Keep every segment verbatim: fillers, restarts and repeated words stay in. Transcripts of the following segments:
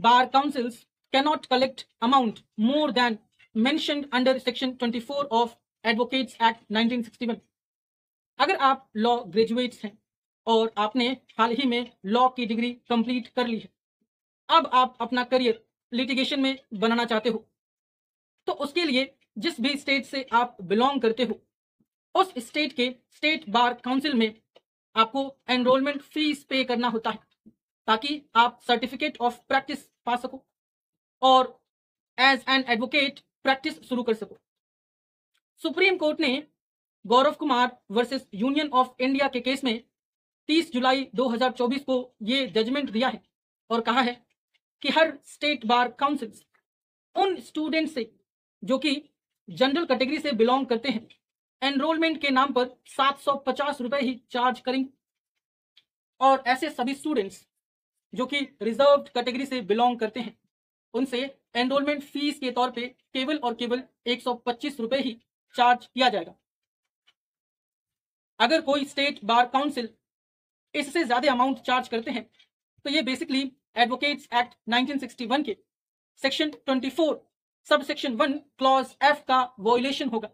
bar councils cannot collect amount more than mentioned under section twenty-four of Advocates Act nineteen sixty one. अगर आप law graduates हैं और आपने हाल ही में law की डिग्री कंप्लीट कर ली है, अब आप अपना करियर लिटिगेशन में बनाना चाहते हो, तो उसके लिए जिस भी स्टेट से आप बिलोंग करते हो, उस स्टेट के स्टेट बार काउंसिल में आपको एनरोलमेंट फीस पे करना होता है, ताकि आप सर्टिफिकेट ऑफ प्रैक्टिस पा सको और एज एन एडवोकेट प्रैक्टिस शुरू कर सको। सुप्रीम कोर्ट ने Gaurav Kumar versus union of India के केस में तीस जुलाई दो हज़ार चौबीस को ये जजमेंट दिया है और कहा है कि हर स्टेट बार काउंसिल उन स्टूडेंट से जो कि जनरल कैटेगरी से बिलोंग करते हैं, एनरोलमेंट के नाम पर सात सौ पचास रुपए ही चार्ज करेंगे, और ऐसे सभी स्टूडेंट्स जो कि रिजर्व्ड कैटेगरी से बिलोंग करते हैं, उनसे एनरोलमेंट फीस के तौर पे केवल और केवल एक सौ पच्चीस रुपए ही चार्ज किया जाएगा। अगर कोई स्टेट बार काउंसिल इससे ज्यादा अमाउंट चार्ज करते हैं, तो ये basically advocates act nineteen sixty one के सेक्शन चौबीस sub section one clause F का वॉयलेशन होगा।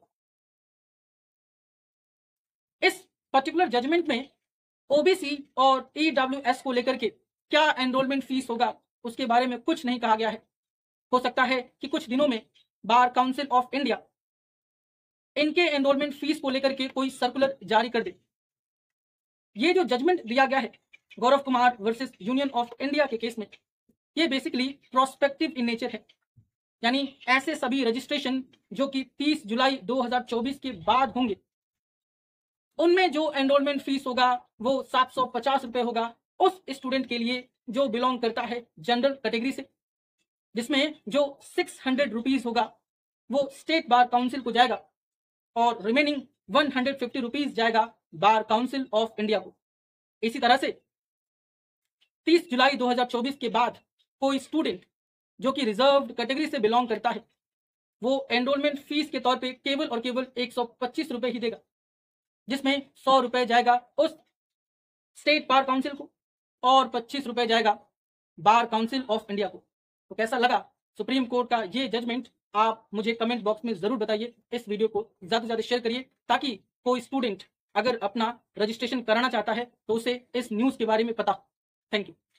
इस पर्टिकुलर जजमेंट में ओबीसी और ईडब्ल्यूएस को लेकर के क्या एनरोलमेंट फीस होगा उसके बारे में कुछ नहीं कहा गया है। हो सकता है कि कुछ दिनों में बार काउंसिल ऑफ इंडिया इनके एनरोलमेंट फीस को लेकर के कोई सर्कुलर जारी कर दे। ये जो जजमेंट दिया गया है Gaurav Kumar versus union of India के केस में, ये बेसिकली प्रोस्पेक्टिव इन नेचर है, यानी ऐसे सभी रजिस्ट्रेशन जो कि तीस जुलाई दो हज़ार चौबीस के बाद होंगे, उनमें जो एनरोलमेंट फीस होगा वो सात सौ पचास रुपए होगा उस स्टूडेंट के लिए जो बिलोंग करता है जनरल कैटेगरी से, जिसमें जो सिक्स हंड्रेड रुपीज होगा वो स्टेट बार काउंसिल को जाएगा और remaining one hundred fifty rupees जाएगा बार काउंसिल ऑफ इंडिया को। इसी तरह से तीस जुलाई दो हज़ार चौबीस के बाद कोई स्टूडेंट जो कि रिजर्व्ड कैटेगरी से बिलोंग करता है, वो एनरोलमेंट फीस के तौर पे केवल और केवल एक सौ पच्चीस रुपए ही देगा, जिसमें सौ रुपए जाएगा उस स्टेट बार काउंसिल को और पच्चीस रुपए जाएगा बार काउंसिल ऑफ इंडिया को। तो कैसा लगा सुप्रीम कोर्ट का ये जजमेंट, आप मुझे कमेंट बॉक्स में जरूर बताइए। इस वीडियो को ज्यादा से ज्यादा शेयर करिए ताकि कोई स्टूडेंट अगर अपना रजिस्ट्रेशन कराना चाहता है तो उसे इस न्यूज के बारे में पता। Thank you.